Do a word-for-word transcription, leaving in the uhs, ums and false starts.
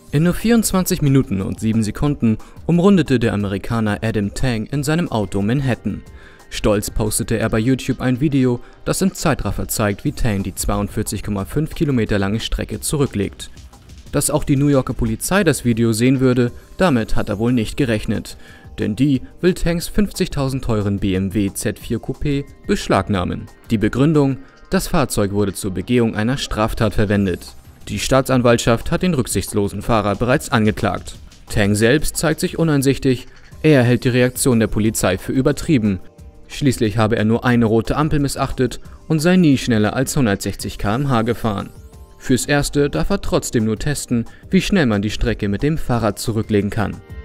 In nur vierundzwanzig Minuten und sieben Sekunden umrundete der Amerikaner Adam Tang in seinem Auto Manhattan. Stolz postete er bei YouTube ein Video, das im Zeitraffer zeigt, wie Tang die zweiundvierzig Komma fünf Kilometer lange Strecke zurücklegt. Dass auch die New Yorker Polizei das Video sehen würde, damit hat er wohl nicht gerechnet, denn die will Tangs fünfzigtausend teuren B M W Z vier Coupé beschlagnahmen. Die Begründung: Das Fahrzeug wurde zur Begehung einer Straftat verwendet. Die Staatsanwaltschaft hat den rücksichtslosen Fahrer bereits angeklagt. Tang selbst zeigt sich uneinsichtig, er hält die Reaktion der Polizei für übertrieben. Schließlich habe er nur eine rote Ampel missachtet und sei nie schneller als hundertsechzig Kilometer pro Stunde gefahren. Fürs Erste darf er trotzdem nur testen, wie schnell man die Strecke mit dem Fahrrad zurücklegen kann.